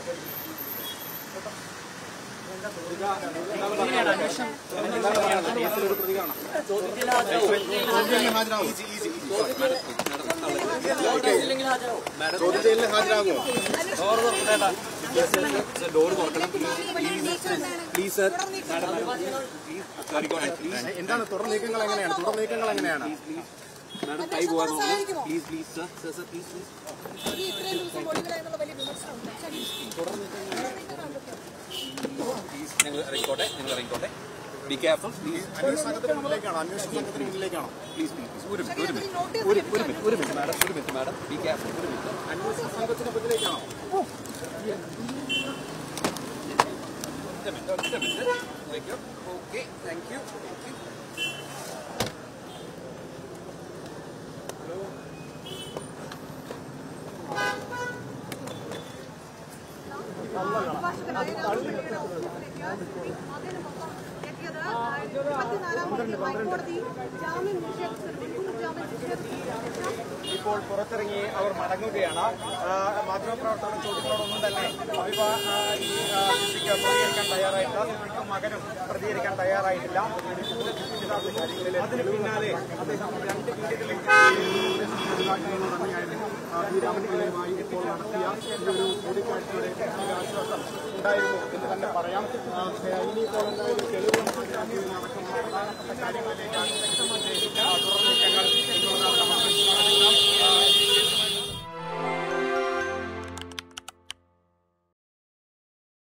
എന്താണ് തുടർ നീക്കങ്ങൾ എങ്ങനെയാണ് മാഡം കൈ പോകാൻ please please sir sir please please ഞങ്ങൾ ഇറങ്ങിക്കോട്ടെ ബി കെയർഫുൾ പ്ലീസ്. അന്വേഷണ സംഘത്തിന് മുന്നിലേക്കാണോ പ്ലീസ് ഒരു മിനിറ്റ് മാഡം ബി കെയർഫുൾ. ഒരു മിനിറ്റ് അന്വേഷണ സംഘത്തിന് മുന്നിലേക്കാണോ? ഒറ്റ മിനിറ്റ് ഓക്കെ താങ്ക് യു. ഇപ്പോൾ പുറത്തിറങ്ങി അവർ മടങ്ങുകയാണ്. മാധ്യമപ്രവർത്തകരുടെ ചോദ്യങ്ങളോടൊന്നും തന്നെ പ്രതികരിക്കാൻ തയ്യാറായിട്ടില്ല. മകനും പ്രതികരിക്കാൻ തയ്യാറായിട്ടില്ല. അതിന് പിന്നാലെ അദ്ദേഹം 2 വീടുകളിൽ ശ്രീരാമൻപിള്ളയുമായി ഇപ്പോൾ നടത്തിയ ഒരു കൂടിക്കാഴ്ചയുടെ ആശ്വാസം ഉണ്ടായിരുന്നു എന്ന് തന്നെ പറയാം. ഇനിയിപ്പോൾ എന്തായാലും തെളിവ് നടക്കുന്ന പ്രധാനപ്പെട്ട കാര്യങ്ങളിലേക്കാണ്